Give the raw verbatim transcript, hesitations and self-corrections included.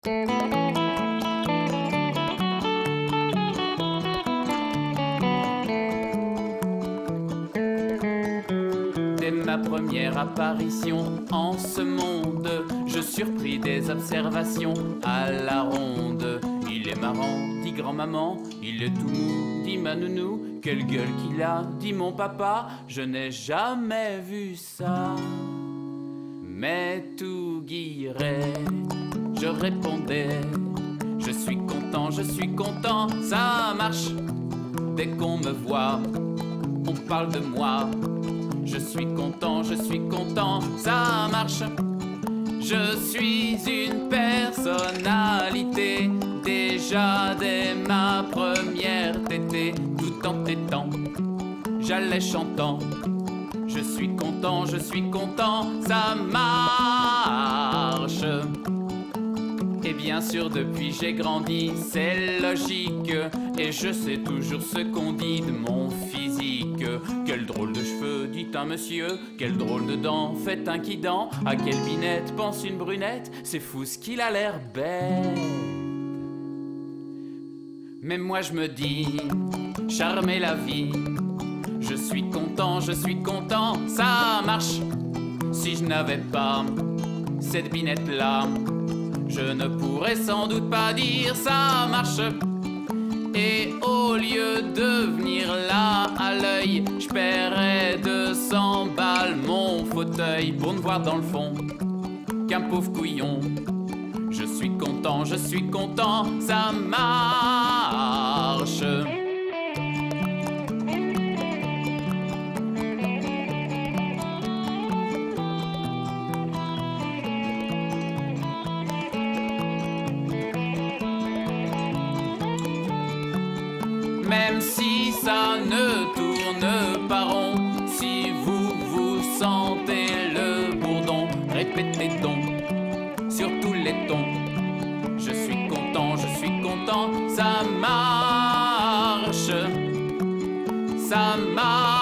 Dès ma première apparition en ce monde, je surpris des observations à la ronde. Il est marrant, dit grand-maman, il est tout mou, dit ma nounou. Quelle gueule qu'il a, dit mon papa, je n'ai jamais vu ça. Mais tout guirait, je répondais, je suis content, je suis content, ça marche. Dès qu'on me voit, on parle de moi. Je suis content, je suis content, ça marche. Je suis une personnalité, déjà dès ma première tétée. Tout en tétant, j'allais chantant. Je suis content, je suis content, ça marche. Et bien sûr depuis j'ai grandi, c'est logique. Et je sais toujours ce qu'on dit de mon physique. Quel drôle de cheveux, dit un monsieur. Quel drôle de dents, fait un quidant. À quelle binette pense une brunette. C'est fou ce qu'il a l'air bête. Mais moi je me dis, charmer la vie. Je suis content, je suis content, ça marche. Si je n'avais pas cette binette là, je ne pourrais sans doute pas dire ça marche. Et au lieu de venir là à l'œil, je paierais deux cents balles mon fauteuil pour ne voir dans le fond qu'un pauvre couillon. Je suis content, je suis content, ça marche. Même si ça ne tourne pas rond, si vous vous sentez le bourdon, répétez donc sur tous les tons. Je suis content, je suis content, ça marche, ça marche.